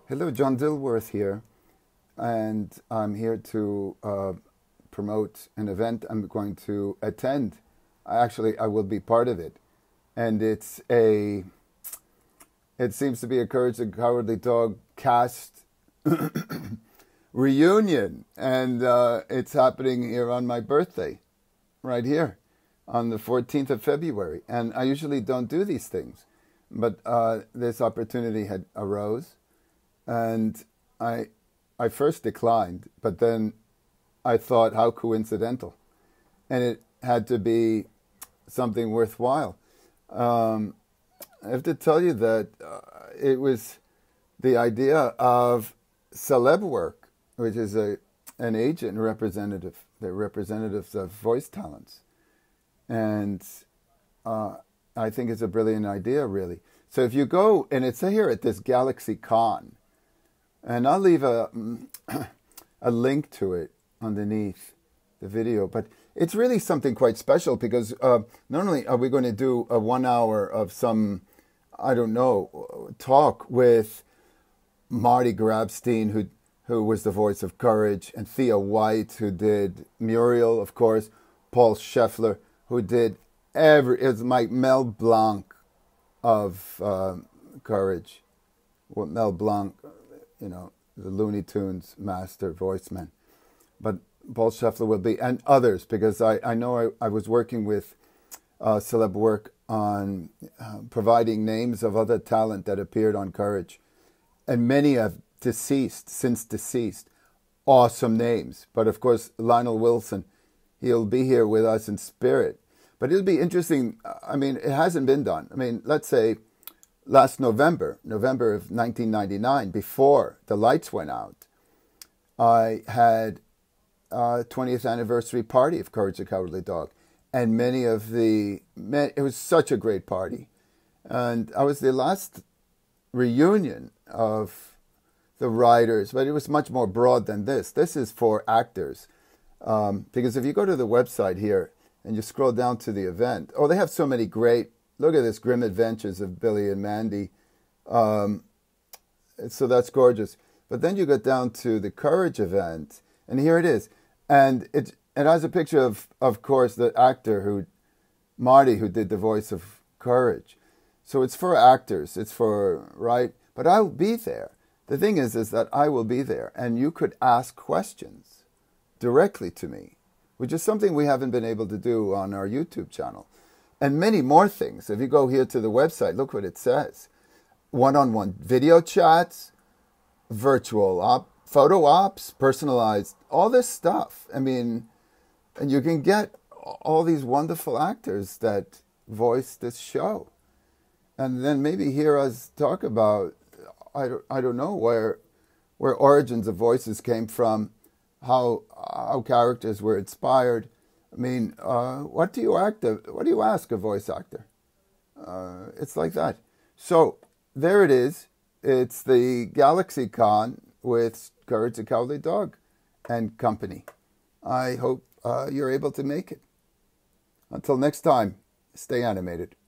Hello, John Dilworth here, and I'm here to promote an event I'm going to attend. I will be part of it, and it seems to be a Courage the Cowardly Dog cast reunion, and it's happening here on my birthday, right here, on the 14th of February. And I usually don't do these things, but this opportunity had arose. And I first declined, but then I thought, how coincidental. And it had to be something worthwhile. I have to tell you that it was the idea of celeb work, which is an agent representative. They're representatives of voice talents. And I think it's a brilliant idea, really. So if you go, and it's here at this GalaxyCon, and I'll leave a link to it underneath the video. But it's really something quite special because not only are we going to do a 1 hour of some, I don't know, talk with Marty Grabstein, who was the voice of Courage, and Thea White, who did Muriel, of course, Paul Schoeffler, who did it's like Mel Blanc of Courage. Well, Mel Blanc, you know, the Looney Tunes master voiceman. But Paul Schoeffler will be, and others, because I know I was working with celeb work on providing names of other talent that appeared on Courage. And many have since deceased. Awesome names. But of course, Lionel Wilson, he'll be here with us in spirit. But it'll be interesting. I mean, it hasn't been done. I mean, let's say last November of 1999, before the lights went out, I had a 20th anniversary party of Courage the Cowardly Dog. And it was such a great party. And I was the last reunion of the writers, but it was much more broad than this. This is for actors. Because if you go to the website here and you scroll down to the event, they have so many great, look at this, Grim Adventures of Billy and Mandy. So that's gorgeous. But then you go down to the Courage event, and here it is. And it has a picture of course, the actor Marty, who did the voice of Courage. So it's for actors. It's for, right? But I'll be there. The thing is that I will be there, and you could ask questions directly to me, which is something we haven't been able to do on our YouTube channel. And many more things. If you go here to the website, look what it says. One-on-one video chats, virtual photo ops, personalized, all this stuff. I mean, and you can get all these wonderful actors that voice this show. And then maybe hear us talk about, I don't know, where origins of voices came from, how characters were inspired. I mean, what do you ask a voice actor? It's like that. So there it is. It's the GalaxyCon with Courage the Cowardly Dog and company. I hope you're able to make it. Until next time, stay animated.